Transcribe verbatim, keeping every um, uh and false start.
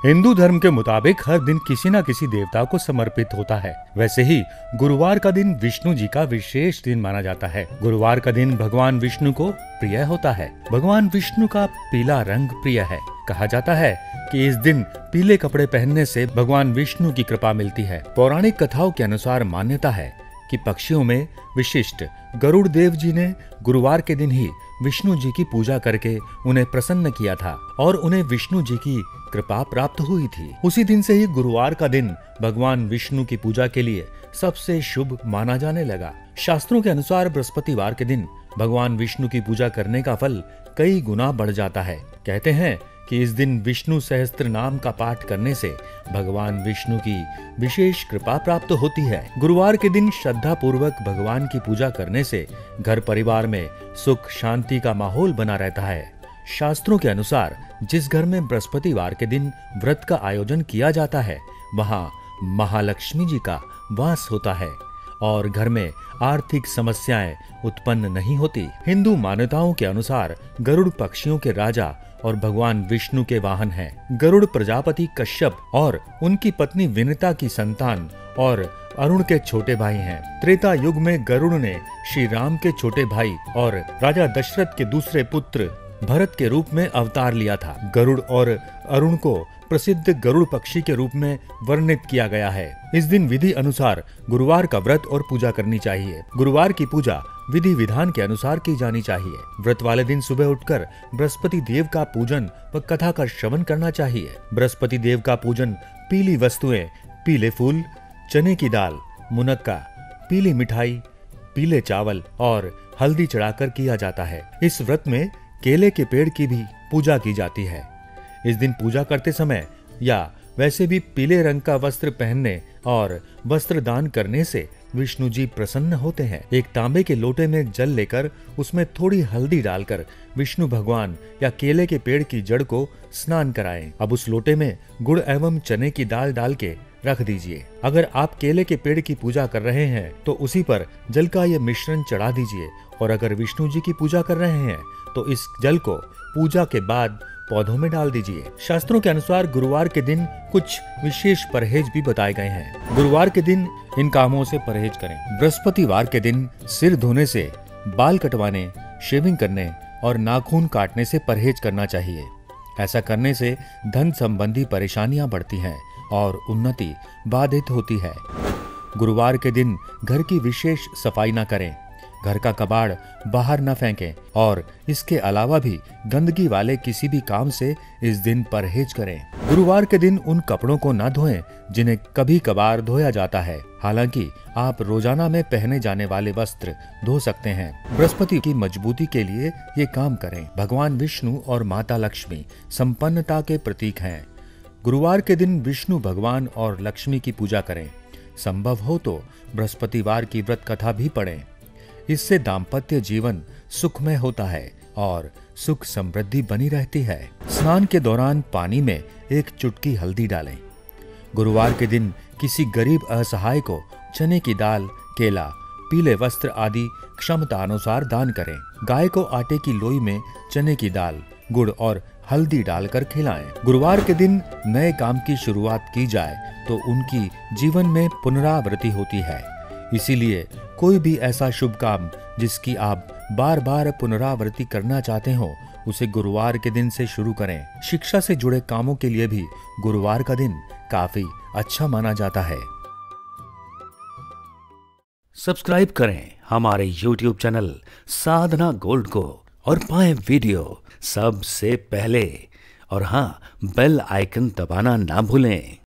हिंदू धर्म के मुताबिक हर दिन किसी न किसी देवता को समर्पित होता है। वैसे ही गुरुवार का दिन विष्णु जी का विशेष दिन माना जाता है। गुरुवार का दिन भगवान विष्णु को प्रिय होता है। भगवान विष्णु का पीला रंग प्रिय है। कहा जाता है कि इस दिन पीले कपड़े पहनने से भगवान विष्णु की कृपा मिलती है। पौराणिक कथाओं के अनुसार मान्यता है कि पक्षियों में विशिष्ट गरुड़ देव जी ने गुरुवार के दिन ही विष्णु जी की पूजा करके उन्हें प्रसन्न किया था और उन्हें विष्णु जी की कृपा प्राप्त हुई थी। उसी दिन से ही गुरुवार का दिन भगवान विष्णु की पूजा के लिए सबसे शुभ माना जाने लगा। शास्त्रों के अनुसार बृहस्पतिवार के दिन भगवान विष्णु की पूजा करने का फल कई गुना बढ़ जाता है। कहते हैं कि इस दिन विष्णु सहस्त्र नाम का पाठ करने से भगवान विष्णु की विशेष कृपा प्राप्त होती है। गुरुवार के दिन श्रद्धा पूर्वक भगवान की पूजा करने से घर परिवार में सुख शांति का माहौल बना रहता है। शास्त्रों के अनुसार जिस घर में बृहस्पतिवार के दिन व्रत का आयोजन किया जाता है वहाँ महालक्ष्मी जी का वास होता है और घर में आर्थिक समस्याएं उत्पन्न नहीं होती। हिंदू मान्यताओं के अनुसार गरुड़ पक्षियों के राजा और भगवान विष्णु के वाहन हैं। गरुड़ प्रजापति कश्यप और उनकी पत्नी विनिता की संतान और अरुण के छोटे भाई हैं। त्रेता युग में गरुड़ ने श्री राम के छोटे भाई और राजा दशरथ के दूसरे पुत्र भरत के रूप में अवतार लिया था। गरुड़ और अरुण को प्रसिद्ध गरुड़ पक्षी के रूप में वर्णित किया गया है। इस दिन विधि अनुसार गुरुवार का व्रत और पूजा करनी चाहिए। गुरुवार की पूजा विधि विधान के अनुसार की जानी चाहिए। व्रत वाले दिन सुबह उठकर बृहस्पति देव का पूजन व कथा का श्रवण करना चाहिए। बृहस्पति देव का पूजन पीली वस्तुएं, पीले फूल, चने की दाल, मुनक्का, पीली मिठाई, पीले चावल और हल्दी चढ़ाकर किया जाता है। इस व्रत में केले के पेड़ की भी पूजा की जाती है। इस दिन पूजा करते समय या वैसे भी पीले रंग का वस्त्र पहनने और वस्त्र दान करने से विष्णु जी प्रसन्न होते हैं। एक तांबे के लोटे में जल लेकर उसमें थोड़ी हल्दी डालकर विष्णु भगवान या केले के पेड़ की जड़ को स्नान कराएं। अब उस लोटे में गुड़ एवं चने की दाल डाल के रख दीजिए। अगर आप केले के पेड़ की पूजा कर रहे हैं तो उसी पर जल का ये मिश्रण चढ़ा दीजिए और अगर विष्णु जी की पूजा कर रहे हैं तो इस जल को पूजा के बाद पौधों में डाल दीजिए। शास्त्रों के अनुसार गुरुवार के दिन कुछ विशेष परहेज भी बताए गए हैं। गुरुवार के दिन इन कामों से परहेज करें। बृहस्पतिवार के दिन सिर धोने से, बाल कटवाने, शेविंग करने और नाखून काटने से परहेज करना चाहिए। ऐसा करने से धन संबंधी परेशानियां बढ़ती हैं और उन्नति बाधित होती है। गुरुवार के दिन घर की विशेष सफाई न करें। घर का कबाड़ बाहर न फेंकें और इसके अलावा भी गंदगी वाले किसी भी काम से इस दिन परहेज करें। गुरुवार के दिन उन कपड़ों को न धोएं जिन्हें कभी कभार धोया जाता है। हालांकि आप रोजाना में पहने जाने वाले वस्त्र धो सकते हैं। बृहस्पति की मजबूती के लिए ये काम करें। भगवान विष्णु और माता लक्ष्मी संपन्नता के प्रतीक हैं। गुरुवार के दिन विष्णु भगवान और लक्ष्मी की पूजा करें। संभव हो तो बृहस्पतिवार की व्रत कथा भी पढ़ें। इससे दाम्पत्य जीवन सुखमय होता है और सुख समृद्धि बनी रहती है। स्नान के दौरान पानी में एक चुटकी हल्दी डालें। गुरुवार के दिन किसी गरीब असहाय को चने की दाल, केला, पीले वस्त्र आदि क्षमता अनुसार दान करें। गाय को आटे की लोई में चने की दाल, गुड़ और हल्दी डालकर खिलाएं। गुरुवार के दिन नए काम की शुरुआत की जाए तो उनकी जीवन में पुनरावृत्ति होती है। इसीलिए कोई भी ऐसा शुभ काम जिसकी आप बार बार पुनरावृत्ति करना चाहते हो उसे गुरुवार के दिन से शुरू करें। शिक्षा से जुड़े कामों के लिए भी गुरुवार का दिन काफी अच्छा माना जाता है। सब्सक्राइब करें हमारे यूट्यूब चैनल साधना गोल्ड को और पाएं वीडियो सबसे पहले। और हाँ, बेल आइकन दबाना ना भूलें।